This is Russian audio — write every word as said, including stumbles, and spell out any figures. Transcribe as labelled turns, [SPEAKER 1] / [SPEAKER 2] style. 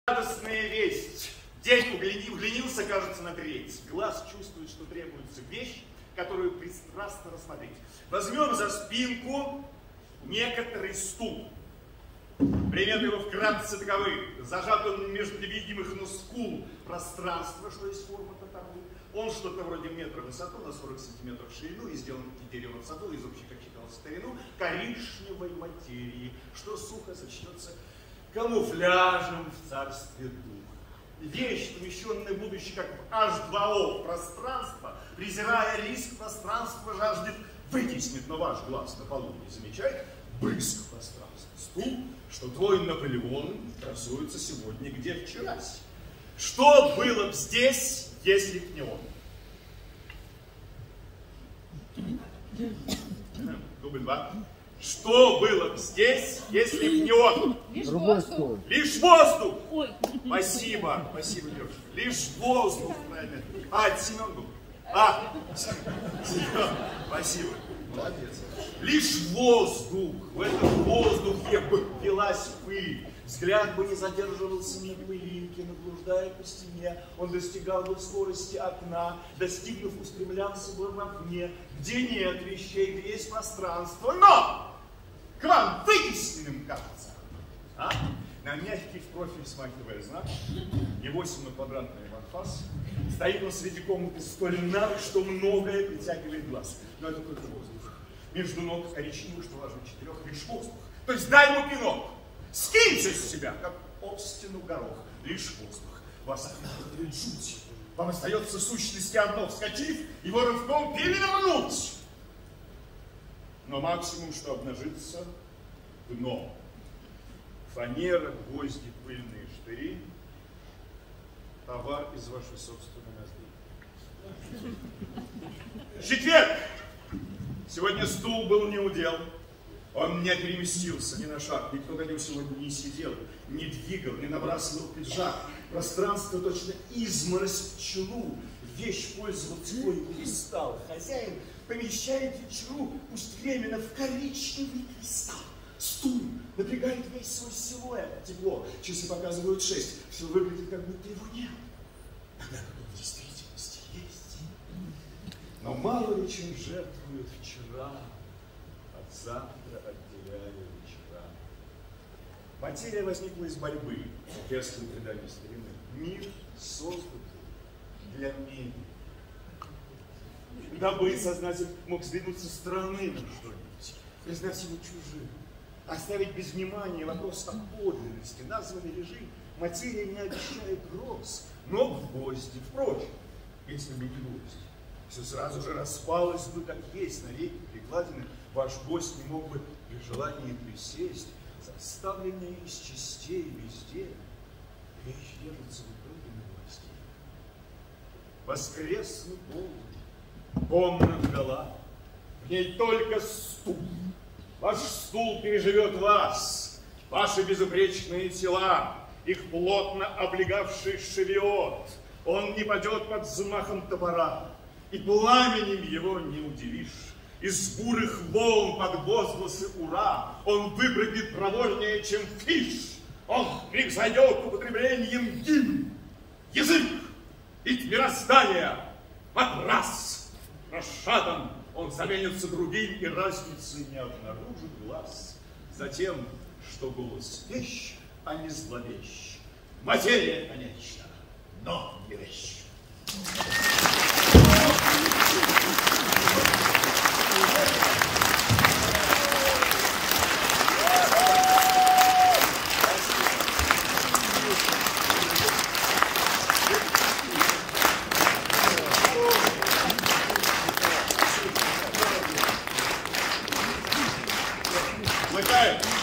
[SPEAKER 1] Радостная весть. День углянился, кажется, на треть. Глаз чувствует, что требуется вещь, которую пристрастно рассмотреть. Возьмем за спинку некоторый стул. Приметы его вкратце таковы. Зажат он между видимых, но скул пространства, что есть форма татамы. Он что-то вроде метра в высоту, на сорок сантиметров в ширину и сделан как дерево в саду, из общей, как считалось, старину, коричневой материи, что сухо сочтется камуфляжем в царстве духа. Вещь, помещенная в будущее как в эйч два о пространство, презирая риск пространства, жаждет вытеснить, но ваш глаз на полу не замечает брызг пространства. Стул, что твой Наполеон красуется сегодня, где вчерась. Что было бы здесь, если б не он? Дубль два. Что было бы здесь, если б не он?
[SPEAKER 2] Лишь воздух.
[SPEAKER 1] Лишь воздух.
[SPEAKER 2] Ой.
[SPEAKER 1] Спасибо, спасибо, девушка. Лишь воздух, правильно. А, Семен был. А, Семен, спасибо. Молодец. Лишь воздух. В этом воздухе бы велась пыль. Взгляд бы не задерживался ни пылинки, но блуждая по стене, он достигал бы скорости окна, достигнув, устремлялся бы вовне, где нет вещей, где есть пространство, но к вам вытесненным кажется. А? На мягкий в профиль смахивая знак, и восемь на квадратный анфас, стоит он среди комнаты столь нав, что многое притягивает глаз. Но это только воздух. Между ног коричневый, что важно, четырех, лишь воздух. То есть дай ему пинок. Скиньте с себя, как об стену горох, лишь воздух. Вас охватывает жуть. Вам остается в сущности одно, вскочив, его рывком перевернуть. Но максимум, что обнажится, дно. Фанера, гвозди, пыльные штыри, товар из вашей собственной ноздри. Четверг! Сегодня стул был не удел. Он не переместился ни на шаг, никто на нем сегодня не сидел, не двигал, не набрасывал пиджак. Пространство точно изморозь пчелу. Вещь пользоваться кое перестал. Хозяин помещает вечеру, пусть временно, в коричневый кристалл. Стул напрягает весь свой силуэт. Тепло, часы показывают шесть. Все выглядит, как будто его нет. Тогда как он в действительности есть. Но мало ли чем жертвует вчера, от завтра отделяя вечера. Материя возникла из борьбы с детским преданием старины. Мир создан для мира. Дабы сознатель мог сдвинуться со стороны на что-нибудь, признать его чужим, оставить без внимания вопрос о подлинности. Названный режим материя не обещает роз, но гвозди. Впрочем, если бы не гвозди, все сразу же распалось бы, как есть, на реке перекладины. Ваш гость не мог бы при желании присесть, заставленные из частей везде. Вещь держится в итоге на власти. Воскресный полдень, комната гола, в ней только стул. Ваш стул переживет вас, ваши безупречные тела, их плотно облегавший шевиот. Он не падет под взмахом топора, и пламенем его не удивишь. Из бурых волн под возгласы «Ура!» он выпрыгнет проворнее, чем фиш. Он превзойдет употреблением гимн, язык, ведь мироздания под раз. Расшатан он заменится другим, и разницы не обнаружит глаз. Затем, что голос вещь, а не зловещ. Материя, конечно, но не вещь. Смыкаем.